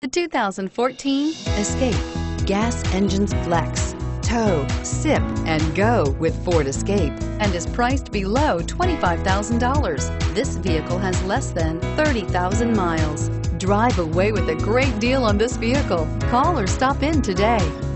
The 2014 Escape. Gas engines flex, tow, sip, and go with Ford Escape, and is priced below $25,000. This vehicle has less than 30,000 miles. Drive away with a great deal on this vehicle. Call or stop in today.